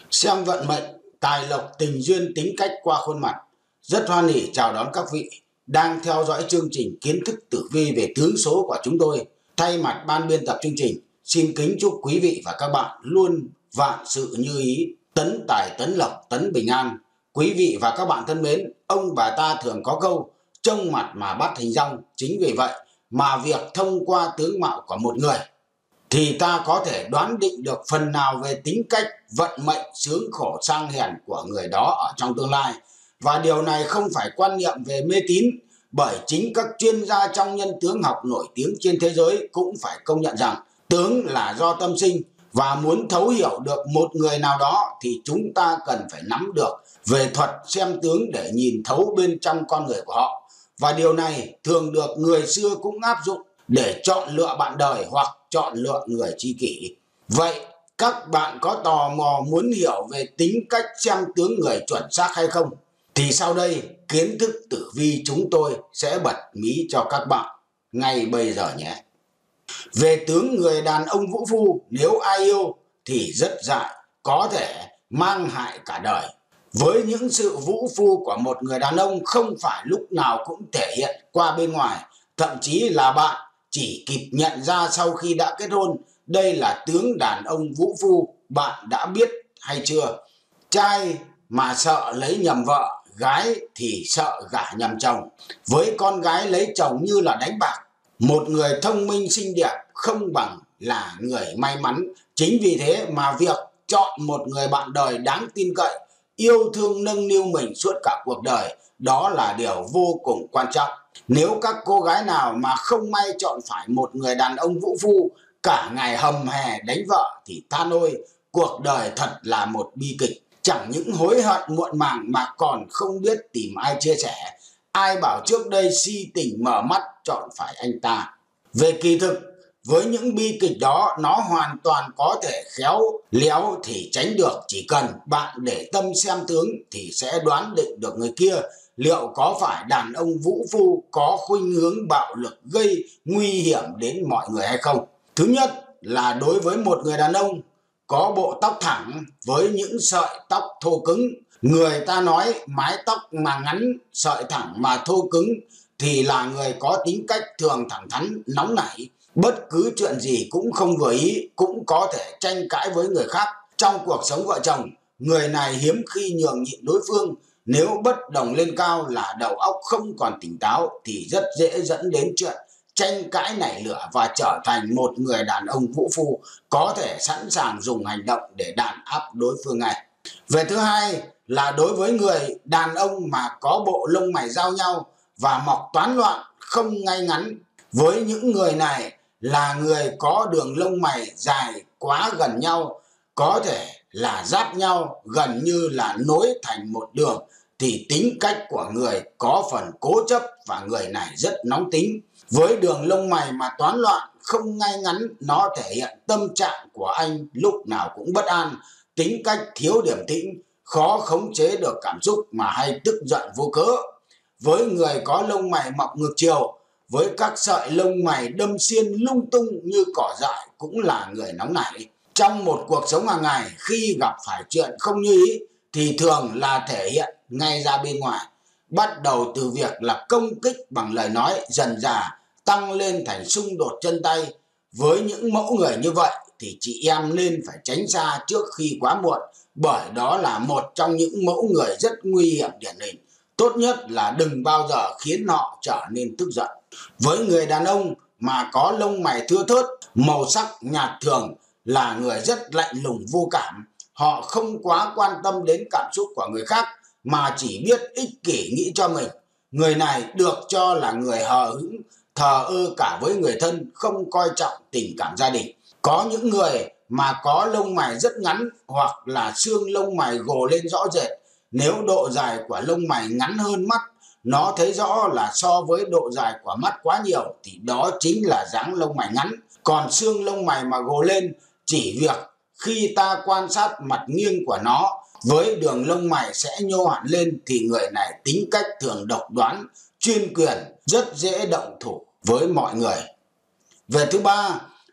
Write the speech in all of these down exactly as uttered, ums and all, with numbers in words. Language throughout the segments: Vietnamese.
Xem vận mệnh, tài lộc, tình duyên, tính cách qua khuôn mặt. Rất hoan hỉ chào đón các vị đang theo dõi chương trình kiến thức tử vi về tướng số của chúng tôi. Thay mặt ban biên tập chương trình, xin kính chúc quý vị và các bạn luôn vạn sự như ý, tấn tài tấn lộc, tấn bình an. Quý vị và các bạn thân mến, ông bà ta thường có câu trông mặt mà bắt hình dong. Chính vì vậy mà việc thông qua tướng mạo của một người thì ta có thể đoán định được phần nào về tính cách, vận mệnh, sướng khổ, sang hèn của người đó ở trong tương lai. Và điều này không phải quan niệm về mê tín, bởi chính các chuyên gia trong nhân tướng học nổi tiếng trên thế giới cũng phải công nhận rằng tướng là do tâm sinh, và muốn thấu hiểu được một người nào đó thì chúng ta cần phải nắm được về thuật xem tướng để nhìn thấu bên trong con người của họ. Và điều này thường được người xưa cũng áp dụng để chọn lựa bạn đời hoặc chọn lựa người tri kỷ. Vậy các bạn có tò mò muốn hiểu về tính cách xem tướng người chuẩn xác hay không? Thì sau đây kiến thức tử vi chúng tôi sẽ bật mí cho các bạn ngay bây giờ nhé. Về tướng người đàn ông vũ phu, nếu ai yêu thì rất dại, có thể mang hại cả đời. Với những sự vũ phu của một người đàn ông không phải lúc nào cũng thể hiện qua bên ngoài, thậm chí là bạn chỉ kịp nhận ra sau khi đã kết hôn đây là tướng đàn ông vũ phu. Bạn đã biết hay chưa? Trai mà sợ lấy nhầm vợ, gái thì sợ gả nhầm chồng. Với con gái lấy chồng như là đánh bạc. Một người thông minh xinh đẹp không bằng là người may mắn. Chính vì thế mà việc chọn một người bạn đời đáng tin cậy, yêu thương nâng niu mình suốt cả cuộc đời, đó là điều vô cùng quan trọng. Nếu các cô gái nào mà không may chọn phải một người đàn ông vũ phu, cả ngày hầm hè đánh vợ thì than ôi, cuộc đời thật là một bi kịch. Chẳng những hối hận muộn màng mà còn không biết tìm ai chia sẻ. Ai bảo trước đây si tình mở mắt chọn phải anh ta. Về kỳ thực, với những bi kịch đó, nó hoàn toàn có thể khéo léo thì tránh được. Chỉ cần bạn để tâm xem tướng thì sẽ đoán định được người kia liệu có phải đàn ông vũ phu có khuynh hướng bạo lực gây nguy hiểm đến mọi người hay không. Thứ nhất là đối với một người đàn ông có bộ tóc thẳng với những sợi tóc thô cứng. Người ta nói mái tóc mà ngắn, sợi thẳng mà thô cứng thì là người có tính cách thường thẳng thắn, nóng nảy. Bất cứ chuyện gì cũng không vừa ý, cũng có thể tranh cãi với người khác. Trong cuộc sống vợ chồng, người này hiếm khi nhường nhịn đối phương. Nếu bất đồng lên cao là đầu óc không còn tỉnh táo thì rất dễ dẫn đến chuyện tranh cãi nảy lửa và trở thành một người đàn ông vũ phu có thể sẵn sàng dùng hành động để đàn áp đối phương ngay. Về thứ hai là đối với người đàn ông mà có bộ lông mày giao nhau và mọc toán loạn, không ngay ngắn. Với những người này là người có đường lông mày dài quá gần nhau, có thể là giáp nhau gần như là nối thành một đường, thì tính cách của người có phần cố chấp và người này rất nóng tính. Với đường lông mày mà toán loạn, không ngay ngắn, nó thể hiện tâm trạng của anh lúc nào cũng bất an, tính cách thiếu điềm tĩnh, khó khống chế được cảm xúc mà hay tức giận vô cớ. Với người có lông mày mọc ngược chiều, với các sợi lông mày đâm xiên lung tung như cỏ dại, cũng là người nóng nảy. Trong một cuộc sống hàng ngày, khi gặp phải chuyện không như ý thì thường là thể hiện ngay ra bên ngoài. Bắt đầu từ việc là công kích bằng lời nói, dần dà tăng lên thành xung đột chân tay. Với những mẫu người như vậy thì chị em nên phải tránh xa trước khi quá muộn, bởi đó là một trong những mẫu người rất nguy hiểm điển hình. Tốt nhất là đừng bao giờ khiến họ trở nên tức giận. Với người đàn ông mà có lông mày thưa thớt, màu sắc nhạt thường, là người rất lạnh lùng vô cảm. Họ không quá quan tâm đến cảm xúc của người khác mà chỉ biết ích kỷ nghĩ cho mình. Người này được cho là người hờ hững, thờ ơ cả với người thân, không coi trọng tình cảm gia đình. Có những người mà có lông mày rất ngắn hoặc là xương lông mày gồ lên rõ rệt. Nếu độ dài của lông mày ngắn hơn mắt, nó thấy rõ là so với độ dài của mắt quá nhiều thì đó chính là dáng lông mày ngắn. Còn xương lông mày mà gồ lên chỉ việc khi ta quan sát mặt nghiêng của nó với đường lông mày sẽ nhô hẳn lên thì người này tính cách thường độc đoán, chuyên quyền, rất dễ động thủ với mọi người. Về thứ ba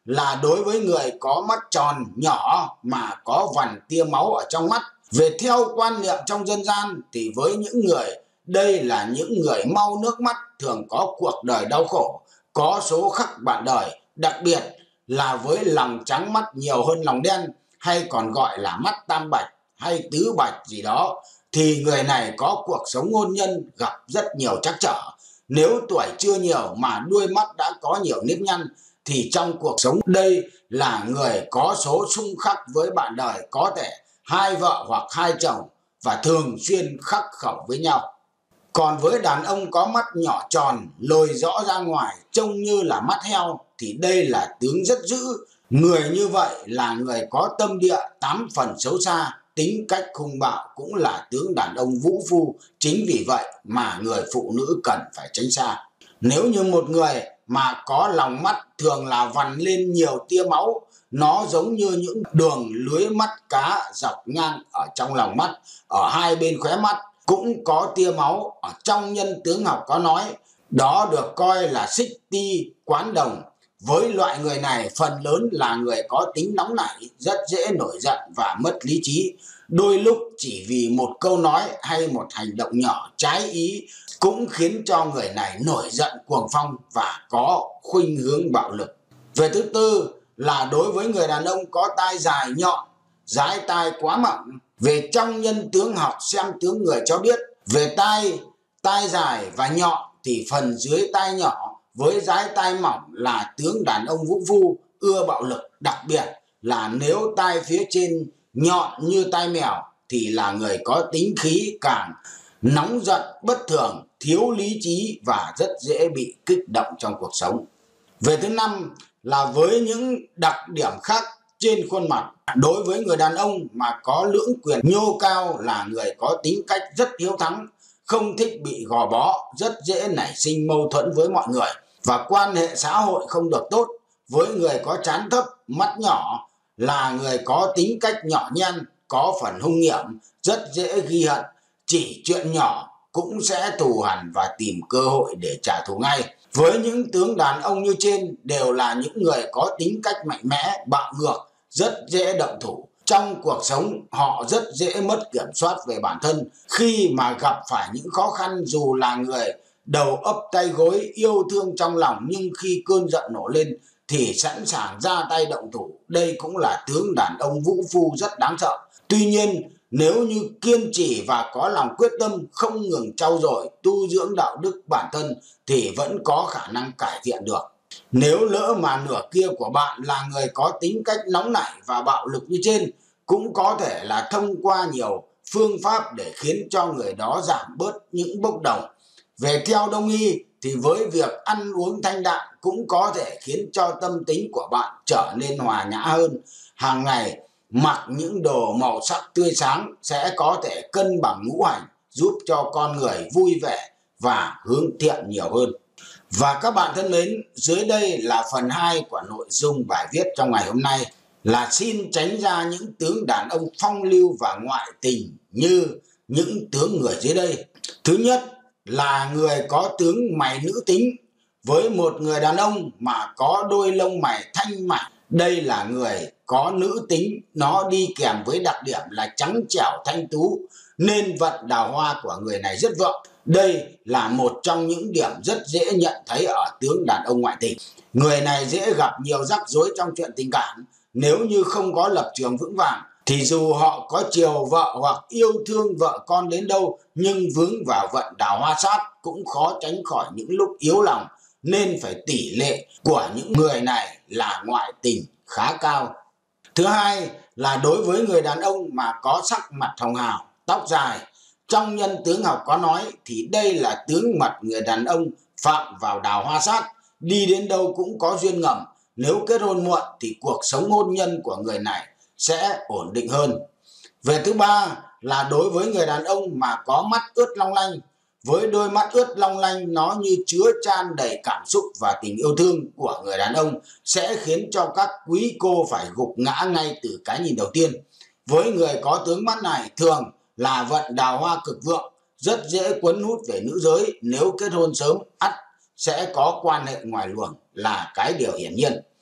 là đối với người có mắt tròn nhỏ mà có vằn tia máu ở trong mắt. Về theo quan niệm trong dân gian thì với những người đây là những người mau nước mắt, thường có cuộc đời đau khổ, có số khắc bạn đời, đặc biệt là với lòng trắng mắt nhiều hơn lòng đen, hay còn gọi là mắt tam bạch hay tứ bạch gì đó, thì người này có cuộc sống hôn nhân gặp rất nhiều trắc trở. Nếu tuổi chưa nhiều mà đuôi mắt đã có nhiều nếp nhăn thì trong cuộc sống đây là người có số xung khắc với bạn đời, có thể hai vợ hoặc hai chồng và thường xuyên khắc khẩu với nhau. Còn với đàn ông có mắt nhỏ tròn, lồi rõ ra ngoài, trông như là mắt heo thì đây là tướng rất dữ. Người như vậy là người có tâm địa tám phần xấu xa, tính cách hung bạo, cũng là tướng đàn ông vũ phu. Chính vì vậy mà người phụ nữ cần phải tránh xa. Nếu như một người mà có lòng mắt thường là vằn lên nhiều tia máu, nó giống như những đường lưới mắt cá dọc ngang ở trong lòng mắt, ở hai bên khóe mắt cũng có tia máu. Ở trong nhân tướng học có nói đó được coi là xích ti quán đồng. Với loại người này phần lớn là người có tính nóng nảy, rất dễ nổi giận và mất lý trí. Đôi lúc chỉ vì một câu nói hay một hành động nhỏ trái ý cũng khiến cho người này nổi giận cuồng phong và có khuynh hướng bạo lực. Về thứ tư là đối với người đàn ông có tai dài nhọn, dái tai quá mỏng. Về trong nhân tướng học xem tướng người cho biết, về tai, tai dài và nhọn thì phần dưới tai nhỏ với dái tai mỏng là tướng đàn ông vũ phu, ưa bạo lực. Đặc biệt là nếu tai phía trên nhọn như tai mèo thì là người có tính khí càng nóng giận bất thường, thiếu lý trí và rất dễ bị kích động trong cuộc sống. Về thứ năm là với những đặc điểm khác trên khuôn mặt, đối với người đàn ông mà có lưỡng quyền nhô cao là người có tính cách rất hiếu thắng, không thích bị gò bó, rất dễ nảy sinh mâu thuẫn với mọi người và quan hệ xã hội không được tốt. Với người có trán thấp, mắt nhỏ là người có tính cách nhỏ nhen, có phần hung hiểm, rất dễ ghi hận, chỉ chuyện nhỏ cũng sẽ thù hằn và tìm cơ hội để trả thù ngay. Với những tướng đàn ông như trên đều là những người có tính cách mạnh mẽ, bạo ngược, rất dễ động thủ. Trong cuộc sống họ rất dễ mất kiểm soát về bản thân. Khi mà gặp phải những khó khăn, dù là người đầu ấp tay gối, yêu thương trong lòng, nhưng khi cơn giận nổ lên thì sẵn sàng ra tay động thủ. Đây cũng là tướng đàn ông vũ phu rất đáng sợ. Tuy nhiên nếu như kiên trì và có lòng quyết tâm, không ngừng trau dồi tu dưỡng đạo đức bản thân thì vẫn có khả năng cải thiện được. Nếu lỡ mà nửa kia của bạn là người có tính cách nóng nảy và bạo lực như trên, cũng có thể là thông qua nhiều phương pháp để khiến cho người đó giảm bớt những bốc đồng. Về theo đông y thì với việc ăn uống thanh đạm cũng có thể khiến cho tâm tính của bạn trở nên hòa nhã hơn. Hàng ngày mặc những đồ màu sắc tươi sáng sẽ có thể cân bằng ngũ hành, giúp cho con người vui vẻ và hướng thiện nhiều hơn. Và các bạn thân mến, dưới đây là phần hai của nội dung bài viết trong ngày hôm nay, là xin tránh ra những tướng đàn ông phong lưu và ngoại tình như những tướng người dưới đây. Thứ nhất là người có tướng mày nữ tính. Với một người đàn ông mà có đôi lông mày thanh mảnh, đây là người có nữ tính, nó đi kèm với đặc điểm là trắng trẻo thanh tú, nên vận đào hoa của người này rất vượng. Đây là một trong những điểm rất dễ nhận thấy ở tướng đàn ông ngoại tình. Người này dễ gặp nhiều rắc rối trong chuyện tình cảm. Nếu như không có lập trường vững vàng thì dù họ có chiều vợ hoặc yêu thương vợ con đến đâu, nhưng vướng vào vận đào hoa sát cũng khó tránh khỏi những lúc yếu lòng, nên phải tỷ lệ của những người này là ngoại tình khá cao. Thứ hai là đối với người đàn ông mà có sắc mặt hồng hào, tóc dài. Trong nhân tướng học có nói thì đây là tướng mật người đàn ông phạm vào đào hoa sát, đi đến đâu cũng có duyên ngầm. Nếu kết hôn muộn thì cuộc sống hôn nhân của người này sẽ ổn định hơn. Về thứ ba là đối với người đàn ông mà có mắt ướt long lanh. Với đôi mắt ướt long lanh, nó như chứa chan đầy cảm xúc và tình yêu thương của người đàn ông, sẽ khiến cho các quý cô phải gục ngã ngay từ cái nhìn đầu tiên. Với người có tướng mắt này thường là vận đào hoa cực vượng, rất dễ cuốn hút về nữ giới. Nếu kết hôn sớm ắt sẽ có quan hệ ngoài luồng là cái điều hiển nhiên.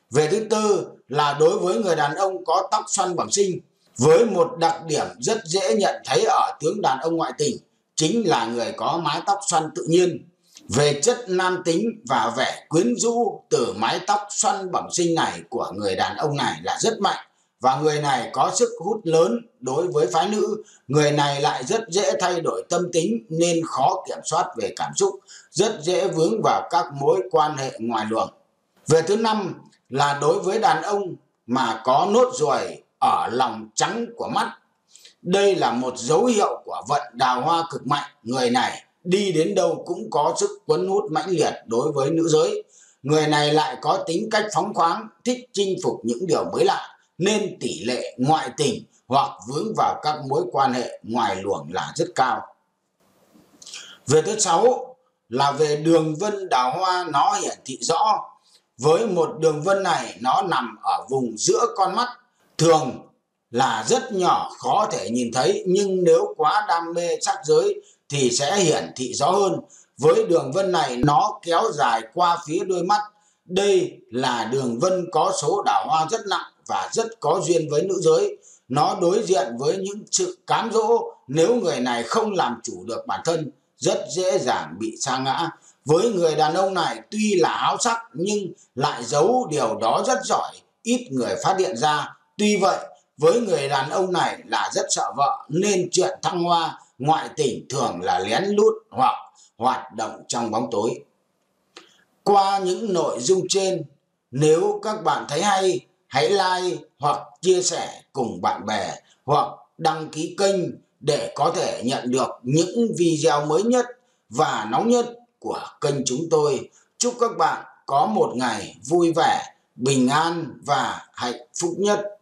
Về thứ tư là đối với người đàn ông có tóc xoăn bẩm sinh, với một đặc điểm rất dễ nhận thấy ở tướng đàn ông ngoại tình, chính là người có mái tóc xoăn tự nhiên. Về chất nam tính và vẻ quyến rũ từ mái tóc xoăn bẩm sinh này của người đàn ông này là rất mạnh, và người này có sức hút lớn đối với phái nữ. Người này lại rất dễ thay đổi tâm tính nên khó kiểm soát về cảm xúc, rất dễ vướng vào các mối quan hệ ngoài luồng. Về thứ năm là đối với đàn ông mà có nốt ruồi ở lòng trắng của mắt. Đây là một dấu hiệu của vận đào hoa cực mạnh. Người này đi đến đâu cũng có sức cuốn hút mãnh liệt đối với nữ giới. Người này lại có tính cách phóng khoáng, thích chinh phục những điều mới lạ, nên tỷ lệ ngoại tình hoặc vướng vào các mối quan hệ ngoài luồng là rất cao. Về thứ sáu là về đường vân đào hoa, nó hiển thị rõ. Với một đường vân này, nó nằm ở vùng giữa con mắt, thường là rất nhỏ, khó thể nhìn thấy, nhưng nếu quá đam mê sắc giới thì sẽ hiển thị rõ hơn. Với đường vân này, nó kéo dài qua phía đôi mắt. Đây là đường vân có số đào hoa rất nặng và rất có duyên với nữ giới. Nó đối diện với những sự cám dỗ, nếu người này không làm chủ được bản thân, rất dễ dàng bị sa ngã. Với người đàn ông này, tuy là háo sắc nhưng lại giấu điều đó rất giỏi, ít người phát hiện ra. Tuy vậy, với người đàn ông này là rất sợ vợ, nên chuyện thăng hoa, ngoại tình thường là lén lút hoặc hoạt động trong bóng tối. Qua những nội dung trên, nếu các bạn thấy hay, hãy like hoặc chia sẻ cùng bạn bè, hoặc đăng ký kênh để có thể nhận được những video mới nhất và nóng nhất của kênh chúng tôi. Chúc các bạn có một ngày vui vẻ, bình an và hạnh phúc nhất.